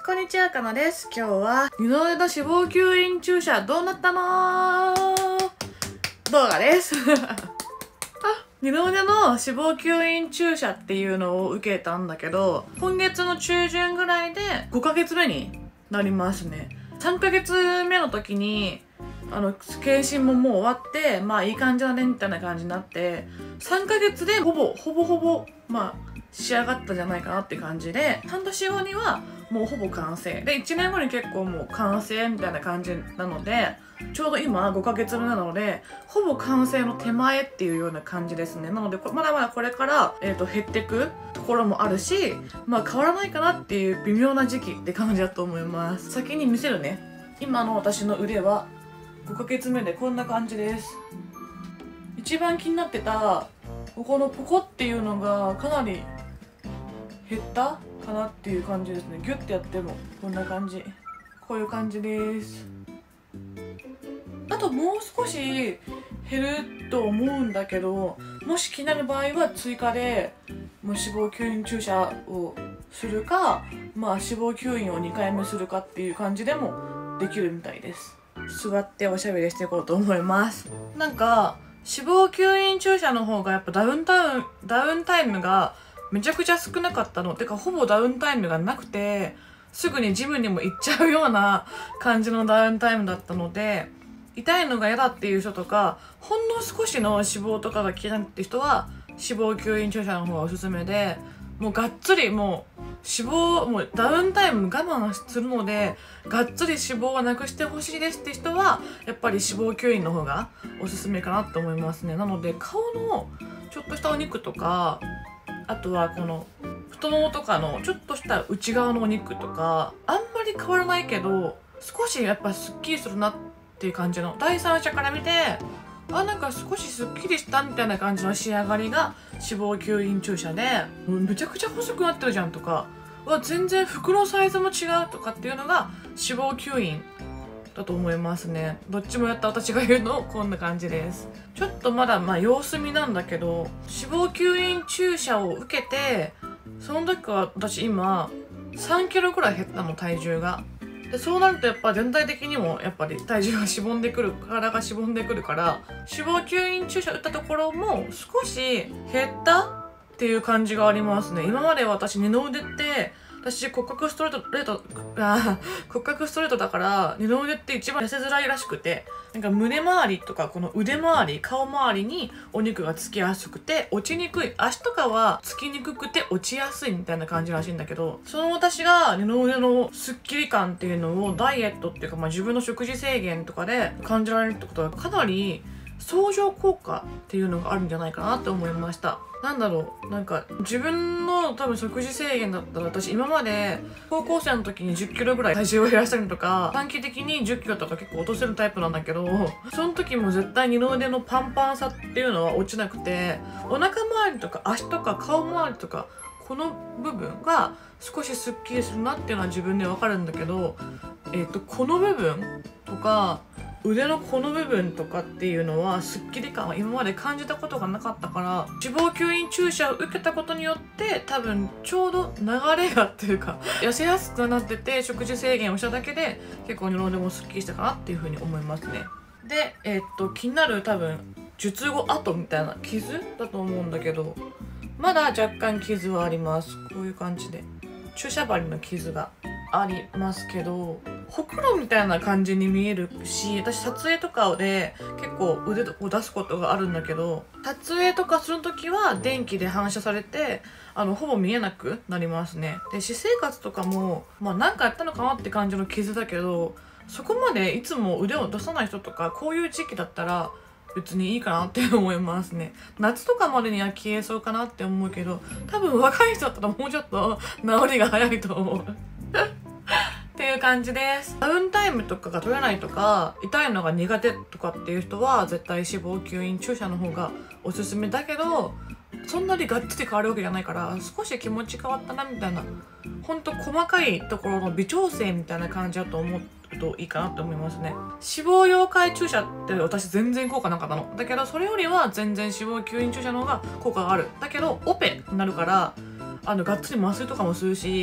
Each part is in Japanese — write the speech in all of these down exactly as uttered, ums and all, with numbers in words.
こんにちは、かなです。今日は二の腕の脂肪吸引注射どうなったの動画ですあ、二の腕の脂肪吸引注射っていうのを受けたんだけど、今月の中旬ぐらいでごかげつめになりますね。さんかげつめの時にあの検診ももう終わって、まあいい感じだねみたいな感じになって、さんかげつでほぼほぼほぼまあ仕上がったんじゃないかなって感じで、半年後にはもうほぼ完成で、いちねんごに結構もう完成みたいな感じなので、ちょうど今ごかげつめなのでほぼ完成の手前っていうような感じですね。なのでまだまだこれから、えー、と減ってくところもあるし、まあ変わらないかなっていう微妙な時期って感じだと思います。先に見せるね。今の私の腕はごかげつめでこんな感じです。一番気になってたここのポコっていうのがかなり減ったかなっていう感じですね。ギュッてやってもこんな感じ、こういう感じです。あともう少し減ると思うんだけど、もし気になる場合は追加でもう脂肪吸引注射をするか、まあ脂肪吸引をにかいめするかっていう感じでもできるみたいです。座っておしゃべりしていこうと思います。なんか脂肪吸引注射の方がやっぱダウンタウンダウンタイムがめちゃくちゃ少なかったの。てかほぼダウンタイムがなくて、すぐにジムにも行っちゃうような感じのダウンタイムだったので、痛いのが嫌だっていう人とか、ほんの少しの脂肪とかが気になるって人は脂肪吸引注射の方がおすすめで、もうがっつりもう脂肪もうダウンタイム我慢するのでがっつり脂肪をなくしてほしいですって人はやっぱり脂肪吸引の方がおすすめかなと思いますね。なので顔のちょっとしたお肉とか、あとはこの太ももとかのちょっとした内側のお肉とか、あんまり変わらないけど少しやっぱすっきりするなっていう感じの、第三者から見てあ、なんか少しすっきりしたみたいな感じの仕上がりが脂肪吸引注射で、もうめちゃくちゃ細くなってるじゃんとか、わ全然服のサイズも違うとかっていうのが脂肪吸引だと思いますね。どっちもやった私が言うのこんな感じです。ちょっとまだまあ様子見なんだけど、脂肪吸引注射を受けてその時は私今さんキロくらい減ったの、体重が。でそうなるとやっぱ全体的にもやっぱり体重がしぼんでくる、体がしぼんでくるから、脂肪吸引注射打ったところも少し減ったっていう感じがありますね。今まで私二の腕って私骨格ストレートレートあ骨格ストレートだから二の腕って一番痩せづらいらしくて、なんか胸周りとかこの腕周り顔周りにお肉がつきやすくて落ちにくい、足とかはつきにくくて落ちやすいみたいな感じらしいんだけど、その私が二の腕のスッキリ感っていうのをダイエットっていうか、まあ、自分の食事制限とかで感じられるってことはかなり相乗効果っていうのがあるんじゃないかなって思いました。なんだろう、なんか自分の多分食事制限だったら、私今まで高校生の時にじゅっキロぐらい体重を減らしたりとか短期的にじゅっキロとか結構落とせるタイプなんだけど、その時も絶対二の腕のパンパンさっていうのは落ちなくて、お腹周りとか足とか顔周りとかこの部分が少しスッキリするなっていうのは自分でわかるんだけど、えっとこの部分とか腕のこの部分とかっていうのはスッキリ感は今まで感じたことがなかったから、脂肪吸引注射を受けたことによって多分ちょうど流れがっていうか痩せやすくなってて、食事制限をしただけで結構二の腕もスッキリしたかなっていうふうに思いますね。でえー、っと気になる多分術後跡みたいな傷だと思うんだけど、まだ若干傷はあります。こういう感じで注射針の傷がありますけど、ほくろみたいな感じに見えるし、私撮影とかで結構腕を出すことがあるんだけど、撮影とかする時は電気で反射されてあのほぼ見えなくなりますね。で私生活とかもまあ何かやったのかなって感じの傷だけど、そこまでいつも腕を出さない人とかこういう時期だったら別にいいかなって思いますね。夏とかまでには消えそうかなって思うけど、多分若い人だったらもうちょっと治りが早いと思うっていう感じです。ダウンタイムとかが取れないとか痛いのが苦手とかっていう人は絶対脂肪吸引注射の方がおすすめだけど、そんなにがっつり変わるわけじゃないから少し気持ち変わったなみたいな、ほんと細かいところの微調整みたいな感じだと思うといいかなって思いますね。脂肪溶解注射って私全然効果なかったのだけど、それよりは全然脂肪吸引注射の方が効果がある。だけどオペになるからあのがっつり麻酔とかもするし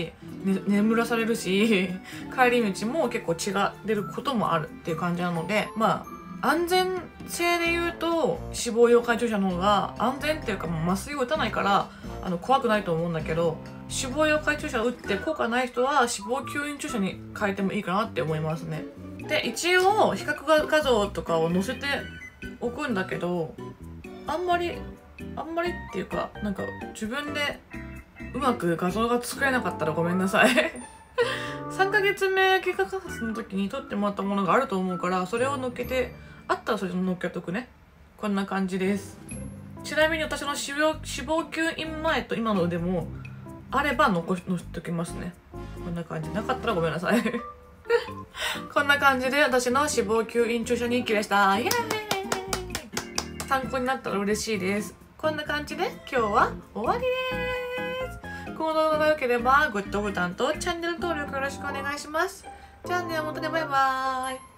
ね、眠らされるし帰り道も結構血が出ることもあるっていう感じなので、まあ安全性で言うと死亡溶解注射の方が安全っていうか、もう麻酔を打たないからあの怖くないと思うんだけど、死亡溶解注射を打って効果ない人は死亡吸引注射に変えてもいいかなって思いますね。で一応比較画像とかを載せておくんだけど、あんまりあんまりっていうか、なんか自分でうまく画像が作れなかったらごめんなさいさんかげつめ経過観察の時に撮ってもらったものがあると思うから、それを載っけて、あったらそれ乗っけとくね。こんな感じです。ちなみに私の死亡死亡吸引前と今の腕もあれば残し載せておきますね。こんな感じ。なかったらごめんなさいこんな感じで私の死亡吸引注射日記でした。イエーイ。参考になったら嬉しいです。こんな感じで今日は終わりです。この動画が良ければグッドボタンとチャンネル登録よろしくお願いします。じゃあね、またね、バイバーイ。